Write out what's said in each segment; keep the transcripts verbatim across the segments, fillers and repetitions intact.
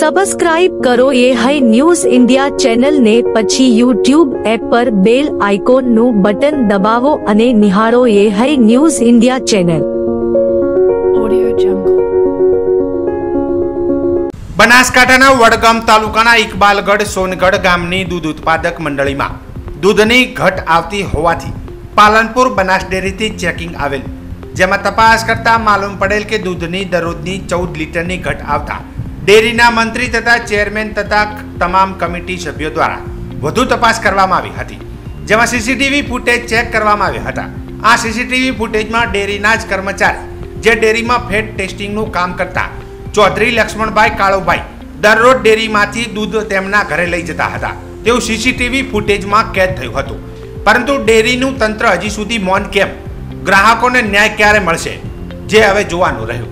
Subscribe કરો એ high news India channel ને પછી યુટ્યુબ એપ પર બેલ આઇકોન નું બટન દબાવો અને નિહાળો એ હાઈ ન્યૂઝ ઇન્ડિયા ચેનલ। બનાસકાંઠાના વડગામ તાલુકાના ઇકબાલગઢ સોનગઢ ગામની દૂધ ઉત્પાદક મંડળીમાં દૂધની ઘટ આવતી હોવાથી પાલનપુર બનાસ ડેરીથી ચેકિંગ આવેલ, જેમાં તપાસ કરતા માલુમ પડેલ કે દૂધની દરરોજની ચૌદ લીટરની ઘટ આવતા ડેરીના મંત્રી તથા ચેરમેન તથા તમામ કમિટી સભ્યો દ્વારા વધુ તપાસ કરવામાં આવી હતી, જેમાં સીસીટીવી ફૂટેજ ચેક કરવામાં આવ્યા હતા। આ સીસીટીવી ફૂટેજમાં ડેરીના જ કર્મચારી જે ડેરીમાં ફેટ ટેસ્ટિંગનું કામ કરતા ચૌધરી લક્ષ્મણભાઈ કાળુભાઈ દરરોજ ડેરીમાંથી દૂધ તેમના ઘરે લઈ જતા હતા તેવું સીસીટીવી ફૂટેજમાં કેદ થયું હતું। પરંતુ ડેરીનું તંત્ર હજી સુધી મૌન કેમ, ગ્રાહકોને ન્યાય ક્યારે મળશે, જે હવે જોવાનું રહ્યું।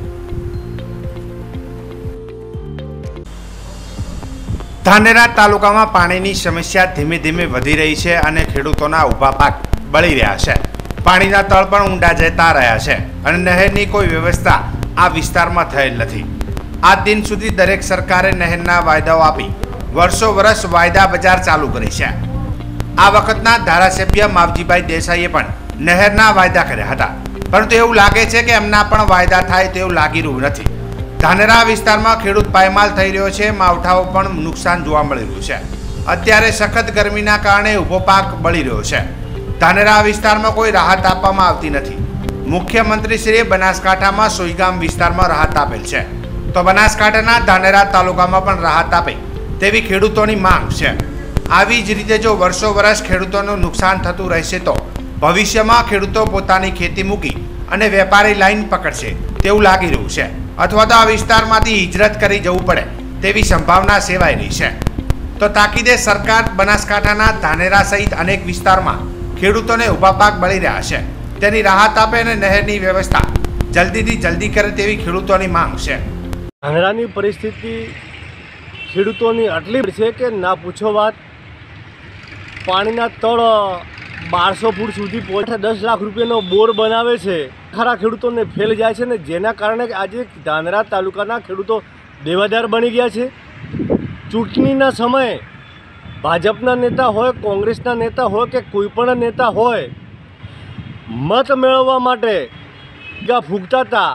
ધાનેરા તાલુકામાં પાણીની સમસ્યા ધીમે ધીમે વધી રહી છે અને ખેડૂતોના ઊભા પાક બળી રહ્યા છે। પાણીના તળ પણ ઊંડા જતા રહ્યા છે અને નહેરની કોઈ વ્યવસ્થા આ વિસ્તારમાં થયેલ નથી। આ દિન સુધી દરેક સરકારે નહેરના વાયદાઓ આપી વર્ષો વર્ષ વાયદા બજાર ચાલુ કરી છે। આ વખતના ધારાસભ્ય માવજીભાઈ દેસાઈએ પણ નહેરના વાયદા કર્યા હતા, પરંતુ એવું લાગે છે કે એમના પણ વાયદા થાય તેવું લાગી રહ્યું નથી। ધાનેરા વિસ્તારમાં ખેડૂત પાયમાલ થઈ રહ્યો છે, માવઠાઓ પણ નુકસાન જોવા મળી રહ્યું છે। અત્યારે સખત ગરમીના કારણે ઊભો પાક બળી રહ્યો છે। ધાનેરા વિસ્તારમાં કોઈ રાહત આપવામાં આવતી નથી। મુખ્યમંત્રીશ્રીએ બનાસકાંઠામાં સોઈગામ વિસ્તારમાં રાહત આપેલ છે, તો બનાસકાંઠાના ધાનેરા તાલુકામાં પણ રાહત આપે તેવી ખેડૂતોની માંગ છે। આવી જ રીતે જો વર્ષો વર્ષ ખેડૂતોનું નુકસાન થતું રહેશે તો ભવિષ્યમાં ખેડૂતો પોતાની ખેતી મૂકી અને વેપારી લાઈન પકડશે તેવું લાગી રહ્યું છે, અથવા તો આ વિસ્તારમાંથી હિજરત કરી જવું પડે તેવી સંભાવના સેવાઈ રહી છે। તો તાકીદે સરકાર બનાસકાંઠાના ધાનેરા સહિત અનેક વિસ્તારમાં ખેડૂતોને ઊભા પાક બળી રહ્યા છે તેની રાહત આપે અને નહેરની વ્યવસ્થા જલ્દીથી જલ્દી કરે તેવી ખેડૂતોની માંગ છે। ધાનેરાની પરિસ્થિતિ ખેડૂતોની આટલી છે કે ના પૂછો વાત। પાણીના તળ બારસો ફૂટ સુધી પહોંચે, દસ લાખ રૂપિયાનો બોર બનાવે છે, ખરા ખેડૂતોને ફેલ જાય છે ને જેના કારણે આજે ધાનેરા તાલુકાના ખેડૂતો દેવાદાર બની ગયા છે। ચૂંટણીના સમયે ભાજપના નેતા હોય, કોંગ્રેસના નેતા હોય કે કોઈ પણ નેતા હોય, મત મેળવવા માટે ફૂંકતા હતા।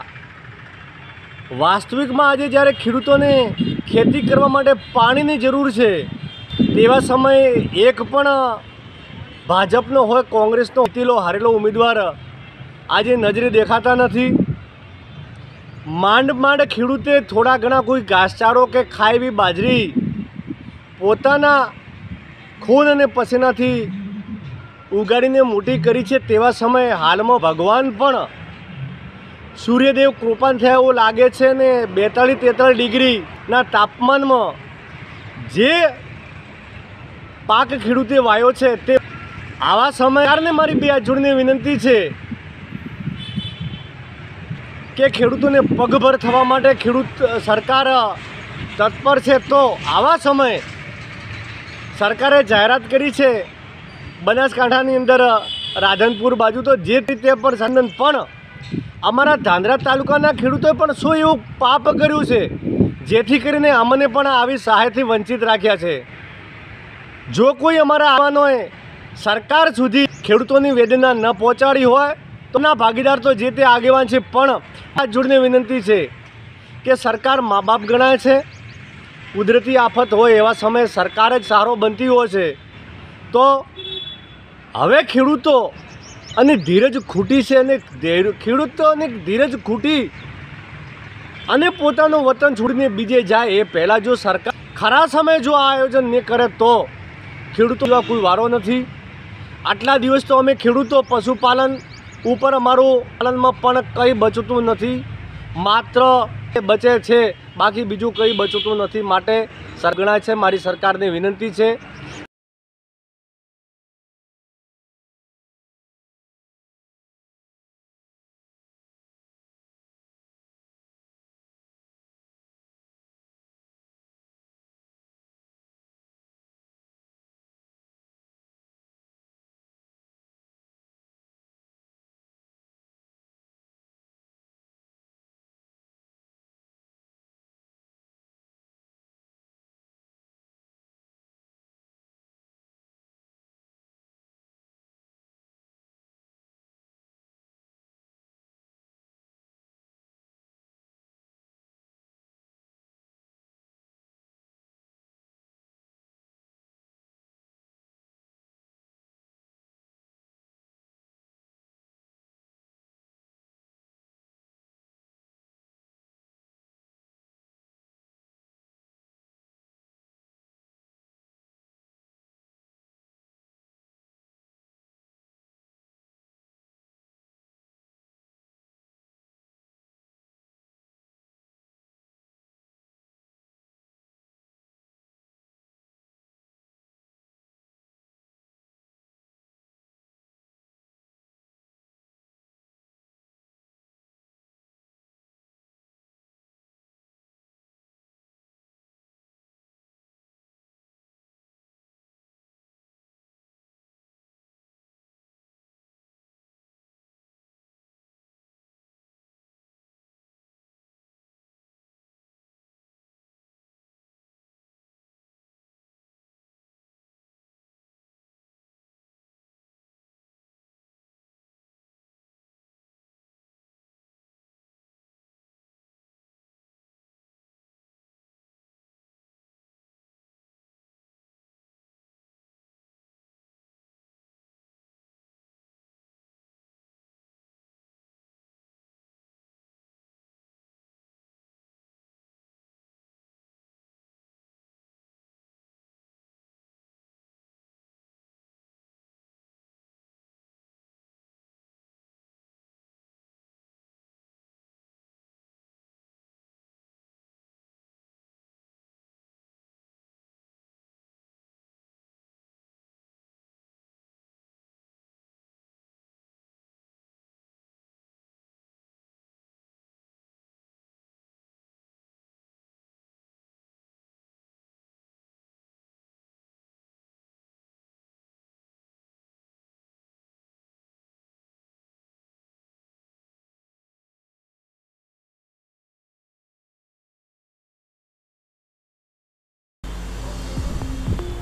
વાસ્તવિકમાં આજે જ્યારે ખેડૂતોને ખેતી કરવા માટે પાણીની જરૂર છે તેવા સમયે એક પણ ભાજપનો હોય, કોંગ્રેસનો જીતેલો હારેલો ઉમેદવાર આજે નજરે દેખાતા નથી। માંડ માંડ ખેડૂતે થોડા ઘણા કોઈ ઘાસચારો કે ખાઈ બાજરી પોતાના ખૂન અને પસીનાથી ઉગાડીને મોટી કરી છે। તેવા સમયે હાલમાં ભગવાન પણ સૂર્યદેવ કૃપાન થયા એવું લાગે છે ને બેતાળીસ તેતાળીસ ડિગ્રીના તાપમાનમાં જે પાક ખેડૂતે વાયો છે તે આવા સમયને મારી બે જોડની વિનંતી છે કે ખેડૂતોને પગભર થવા માટે ખેડૂત સરકાર તત્પર છે। તો આવા સમયે સરકારે જાહેરાત કરી છે બનાસકાંઠાની અંદર રાધનપુર બાજુ, તો જે રીતે પણ સંદન પણ અમારા ધાનેરા તાલુકાના ખેડૂતોએ પણ શું એવું પાપ કર્યું છે જેથી કરીને અમને પણ આવી સહાયથી વંચિત રાખ્યા છે। જો કોઈ અમારા આવવાનોએ સરકાર સુધી ખેડૂતોની વેદના ન પહોંચાડી હોય તો ના ભાગીદાર તો જે તે આગેવાન છે, પણ આ જોડને વિનંતી છે કે સરકાર મા બાપ ગણાય છે। કુદરતી આફત હોય એવા સમયે સરકાર જ સહારો બનતી હોય છે। તો હવે ખેડૂતો અને ધીરજ ખૂટી છે અને ખેડૂતોની ધીરજ ખૂટી અને પોતાનું વતન છોડીને બીજે જાય એ પહેલાં જો સરકાર ખરા સમયે જો આ આયોજન નહીં કરે તો ખેડૂતો કોઈ વારો નથી। આટલા દિવસ તો અમે ખેડૂતો પશુપાલન ઉપર અમારું પાલનમાં પણ કંઈ બચતું નથી, માત્ર બચે છે, બાકી બીજું કંઈ બચતું નથી। માટે સરગણા છે, મારી સરકારને વિનંતી છે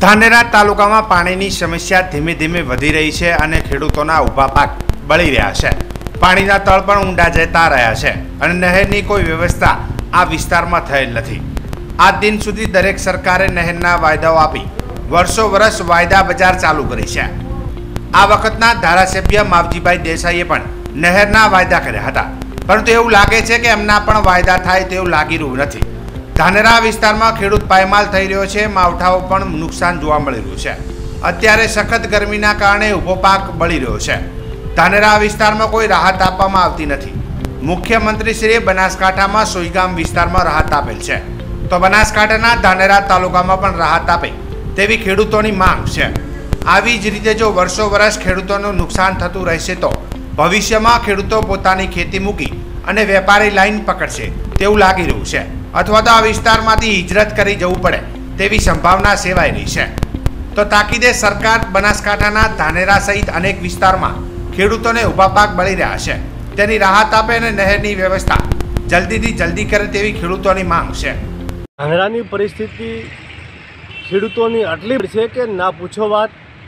ધાનેરા તાલુકામાં પાણીની સમસ્યા ધીમે ધીમે વધી રહી છે અને ખેડૂતોના ઊભા પાક બળી રહ્યા છે. પાણીના તળ પણ ઊંડા જતા રહ્યા છે અને નહેરની કોઈ વ્યવસ્થા આ વિસ્તારમાં થયેલ નથી. આ દિન સુધી દરેક સરકારે નહેરના વાયદાઓ આપી વર્ષો વર્ષ વાયદા બજાર ચાલુ કરી છે. આ વખતના ધારાસભ્ય માવજીભાઈ દેસાઈએ પણ નહેરના વાયદા કર્યા હતા, પરંતુ એવું લાગે છે કે એમના પણ વાયદા થાય તેવું લાગી રહ્યું નથી. ધાનેરા વિસ્તારમાં ખેડૂત પાયમાલ થઈ રહ્યો છે. માવઠાઓ પણ નુકસાન જોવા મળી રહ્યું છે. અત્યારે સખત ગરમીના કારણે ઊભો પાક બળી રહ્યો છે. ધાનેરા વિસ્તારમાં કોઈ રાહત આપવામાં આવતી નથી. મુખ્યમંત્રીશ્રીએ બનાસકાંઠામાં સોઈગામ વિસ્તારમાં રાહત આપેલ છે, તો બનાસકાંઠાના ધાનેરા તાલુકામાં પણ રાહત આપે તેવી ખેડૂતોની માંગ છે. આવી જ રીતે જો વર્ષો વર્ષ ખેડૂતોનું નુકસાન થતું રહેશે તો ભવિષ્યમાં ખેડૂતો પોતાની ખેતી મૂકી અને વેપારી લાઈન પકડશે તેવું લાગી રહ્યું છે, અથવા તો આ વિસ્તારમાંથી હિજરત કરી જવું પડે તેવી સંભાવના સેવાઈ રહી છે. તો તાકીદે સરકાર બનાસકાંઠાના ધાનેરા સહિત અનેક વિસ્તારમાં ખેડૂતોને ઊભા પાક બળી રહ્યા છે તેની રાહત આપે અને નહેરની વ્યવસ્થા જલ્દીથી જલ્દી કરે તેવી ખેડૂતોની માંગ છે. ધાનેરાની પરિસ્થિતિ ખેડૂતોની આટલી છે કે ના પૂછો વાત.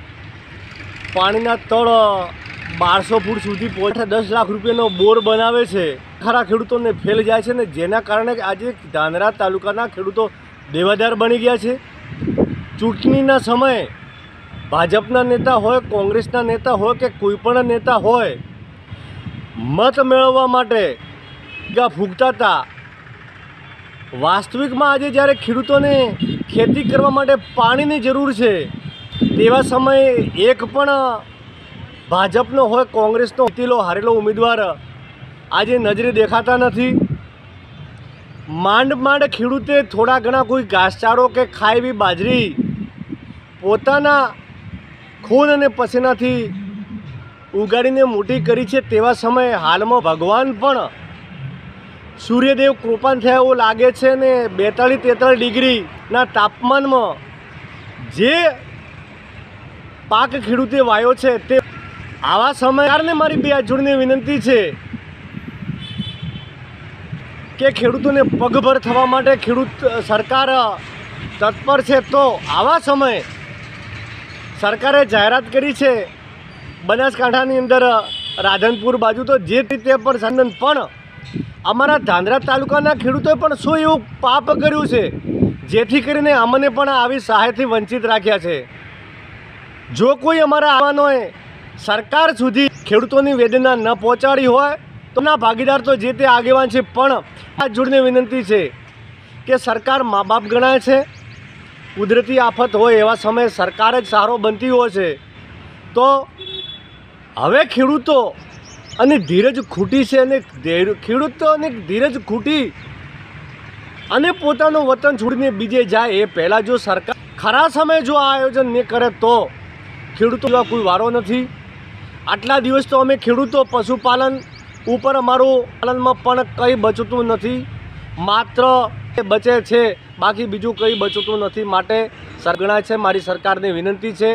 પાણીના તળ બારસો ફૂટ સુધી પહોંચે, દસ લાખ રૂપિયાનો બોર બનાવે છે, ખરા ખેડૂતોને ફેલ જાય છે ને જેના કારણે આજે ધાનેરા તાલુકાના ખેડૂતો દેવાદાર બની ગયા છે. ચૂંટણીના સમયે ભાજપના નેતા હોય, કોંગ્રેસના નેતા હોય કે કોઈ પણ નેતા હોય, મત મેળવવા માટે ગા ફૂંકતા હતા. વાસ્તવિકમાં આજે જ્યારે ખેડૂતોને ખેતી કરવા માટે પાણીની જરૂર છે તેવા સમયે એક પણ ભાજપનો હોય, કોંગ્રેસનો જીતેલો હારેલો ઉમેદવાર આજે નજરે દેખાતા નથી. માંડ માંડ ખેડૂતે થોડા ઘણા કોઈ ઘાસચારો કે ખાઈ બાજરી પોતાના ખૂન અને પસીનાથી ઉગાડીને મોટી કરી છે. તેવા સમયે હાલમાં ભગવાન પણ સૂર્યદેવ કૃપાન થયા એવું લાગે છે ને બેતાળીસ તેતાળીસ ડિગ્રીના તાપમાનમાં જે પાક ખેડૂતે વાયો છે તે આવા સમયને મારી બે જોડની વિનંતી છે કે ખેડૂતોને પગભર થવા માટે ખેડૂત સરકાર તત્પર છે. તો આવા સમયે સરકારે જાહેરાત કરી છે બનાસકાંઠાની અંદર રાધનપુર બાજુ, તો જે રીતે પર સંદન પણ અમારા ધાનેરા તાલુકાના ખેડૂતોએ પણ શું એવું પાપ કર્યું છે જેથી કરીને અમને પણ આવી સહાયથી વંચિત રાખ્યા છે. જો કોઈ અમારા આવવાનોએ સરકાર સુધી ખેડૂતોની વેદના ન પહોંચાડી હોય તો ના ભાગીદાર તો જે તે આગેવાન છે, પણ આ જોડને વિનંતી છે કે સરકાર મા બાપ ગણાય છે. કુદરતી આફત હોય એવા સમયે સરકાર જ સારો બનતી હોય છે. તો હવે ખેડૂતો અને ધીરજ ખૂટી છે અને ખેડૂતોને ધીરજ ખૂટી અને પોતાનું વતન છોડીને બીજે જાય એ પહેલાં જો સરકાર ખરા સમયે જો આ આયોજન નહીં કરે તો ખેડૂતો કોઈ વારો નથી. આટલા દિવસ તો અમે ખેડૂતો પશુપાલન ઉપર અમારું પાલનમાં પણ કંઈ બચતું નથી, માત્ર બચે છે, બાકી બીજું કંઈ બચતું નથી. માટે સરગણા છે, મારી સરકારને વિનંતી છે.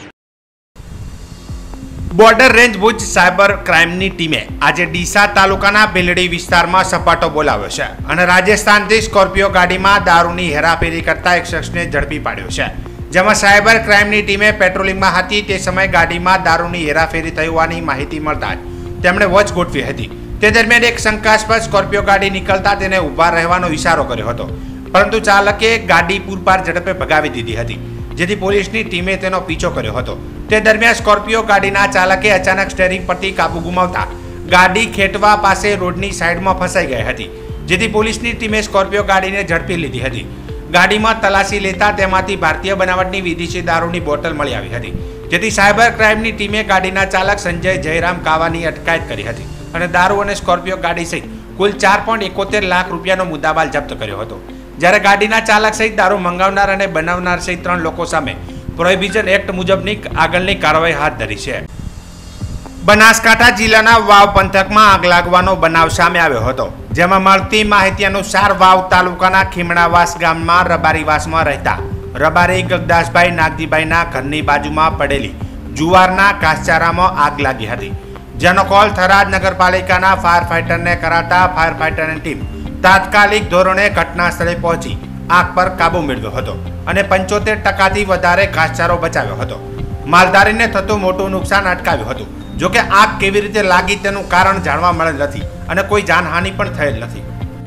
બોર્ડર રેન્જ ભુજ સાયબર ક્રાઇમની ટીમે આજે ડીસા તાલુકાના ભીલડી વિસ્તારમાં સપાટો બોલાવ્યો છે અને રાજસ્થાનથી સ્કોર્પિયો ગાડીમાં દારૂની હેરાફેરી કરતા એક શખ્સને ઝડપી પાડ્યો છે. જેમાં સાયબર ક્રાઇમની ટીમે પેટ્રોલિંગમાં હતી તે સમયે ગાડીમાં દારૂની હેરાફેરી થઈ હોવાની માહિતી મળતા જ તેમણે વોચ ગોઠવી હતી. તે દરમિયાન એક શંકાસ્પદ સ્કોર્પિયો ગાડી નીકળતા તેને ઊભા રહેવાનો ઇશારો કર્યો હતો, પરંતુ ચાલકે ગાડી પૂરપાર ઝડપે ભગાવી દીધી હતી, જેથી પોલીસની ટીમે તેનો પીછો કર્યો હતો. તે દરમિયાન સ્કોર્પિયો ગાડીના ચાલકે અચાનક સ્ટેરિંગ પરથી કાબુ ગુમાવતા ગાડી ખેટવા પાસે રોડની સાઈડમાં ફસાઈ ગઈ હતી, જેથી પોલીસની ટીમે સ્કોર્પિયો ગાડીને ઝડપી લીધી હતી. ગાડીમાં તલાશી લેતા તેમાંથી ભારતીય બનાવટની વિદેશી દારૂની બોટલ મળી આવી હતી, જેથી સાયબર ક્રાઇમની ટીમે ગાડીના ચાલક સંજય જયરામ કાવાની અટકાયત કરી હતી અને દારૂ અને સ્કોર્પિયો ગાડી સહિત કુલ ચાર પોઈન્ટ એકોતેર લાખ રૂપિયાનો મુદ્દામાલ જપ્ત કર્યો હતો. જ્યારે ગાડીના ચાલક સહિત દારૂ મંગાવનાર અને બનાવનાર સહિત ત્રણ લોકો સામે પ્રોહિબિશન એક્ટ મુજબની આગળની કાર્યવાહી હાથ ધરી છે. બનાસકાંઠા જિલ્લાના વાવ પંથકમાં આગ લાગવાનો બનાવ સામે આવ્યો હતો, જેમાં મળતી માહિતી અનુસાર વાવ તાલુકાના ખીમણાવાસ ગામમાં રબારીવાસમાં રહેતા રબારી ગગદાસભાઈ નાગજીભાઈના ઘરની બાજુમાં પડેલી જુવારના ઘાસચારામાં આગ લાગી હતી, જેનો કોલ થરાદ નગરપાલિકાના ફાયર ફાઈટરને કરાતા ફાયર ફાઈટરની ટીમ તાત્કાલિક ધોરણે ઘટના સ્થળે પહોંચી આગ પર કાબુ મેળવ્યો હતો અને પંચોતેર ટકાથી વધારે ઘાસચારો બચાવ્યો હતો. માલધારીને થતું મોટું નુકસાન અટકાવ્યું હતું. જોકે આગ કેવી રીતે લાગી તેનું કારણ જાણવા મળેલ નથી અને કોઈ જાનહાનિ પણ થયેલ નથી.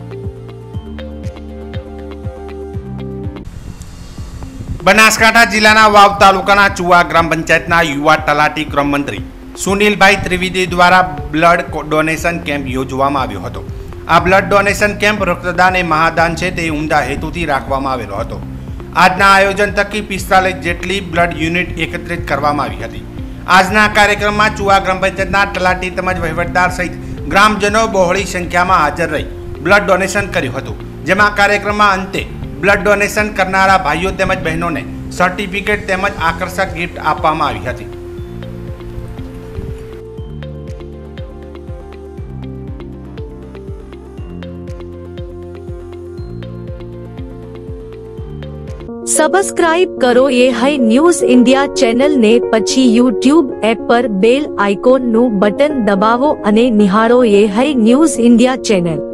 બનાસકાંઠા જિલ્લાના વાવ તાલુકાના ચુવા ગ્રામ પંચાયતના યુવા તલાટી ક્રમ મંત્રી સુનિલભાઈ ત્રિવેદી દ્વારા બ્લડ ડોનેશન કેમ્પ યોજવામાં આવ્યો હતો. આ બ્લડ ડોનેશન કેમ્પ રક્તદાન એ મહાદાન છે તે ઉમદા હેતુથી રાખવામાં આવેલો હતો. આજના આયોજન થકી પિસ્તાલીસ જેટલી બ્લડ યુનિટ એકત્રિત કરવામાં આવી હતી. આજના કાર્યક્રમમાં ચુવા ગ્રામ પંચાયતના તલાટી તેમજ વહીવટદાર સહિત ગ્રામજનો બહોળી સંખ્યામાં હાજર રહી બ્લડ ડોનેશન કર્યું હતું. જેમાં કાર્યક્રમમાં અંતે બ્લડ ડોનેશન કરનારા ભાઈઓ તેમજ બહેનોને સર્ટિફિકેટ તેમજ આકર્ષક ગિફ્ટ આપવામાં આવી હતી. સબસ્ક્રાઇબ કરો એ હાઈ ન્યૂઝ ઇન્ડિયા ચેનલ ને પછી યુટ્યુબ એપ પર બેલ આઇકોન નું બટન દબાવો અને નિહાળો એ હાઈ ન્યૂઝ ઇન્ડિયા ચેનલ.